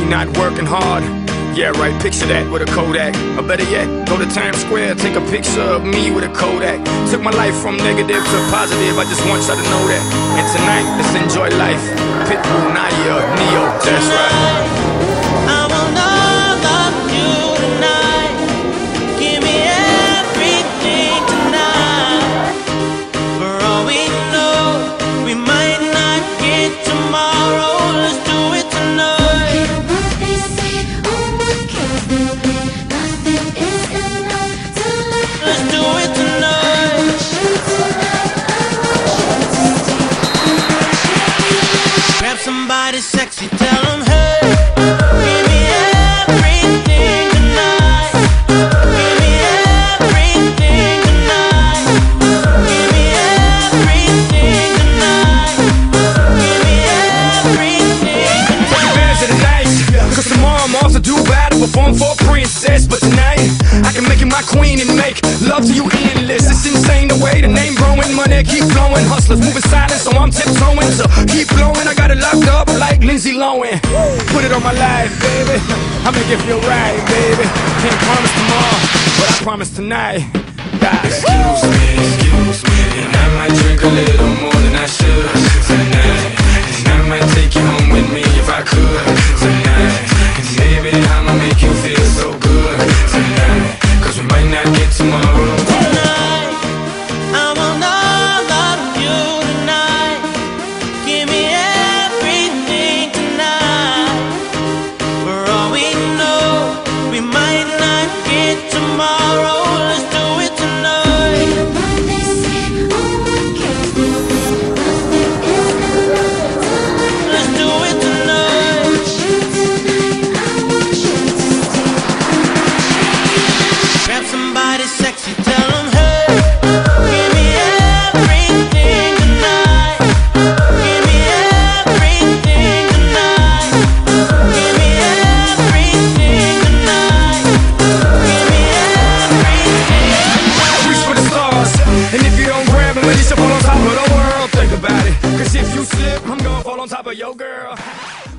not working hard. Yeah, right, picture that with a Kodak. Or better yet, go to Times Square, take a picture of me with a Kodak. Took my life from negative to positive, I just want y'all to know that. And tonight, let's enjoy life. Pitbull, Naya, Neo, that's right. I want all of you tonight. Give me everything tonight. For all we know, we might not get tomorrow. Let's do it tonight. Let's do it tonight. Grab somebody sexy, tell them hey. Give me everything tonight. Give me everything tonight. Give me everything tonight. Give me everything tonight. Take advantage of the night, cause tomorrow I'm off to do battle, perform for a princess. But tonight, I can make you my queen and make love to you endless. It's insane the way the name growing, money keep flowing. Hustlers moving silent, so I'm tiptoeing. So keep blowing, I got it locked up like Lindsay Lohan. Put it on my life, baby, I make it feel right, baby. Can't promise tomorrow, but I promise tonight. Excuse me, and I might drink a little more than I should tonight. And I might take you home with me if I could tonight. And maybe I'ma make you feel so good tonight, cause we might not get tomorrow. Tonight, I want all of you tonight. Give me everything tonight. For all we know, we might not get tomorrow. Let's do it tonight. Let's do it tonight. Grab somebody sexy, tell them hey. Give me everything tonight. Give me everything tonight. Give me everything tonight. Give me everything. Reach for the stars, and if you don't grab them, at least you fall on top of the world. Think about it, cause if you slip, I'm gonna fall on top of your girl.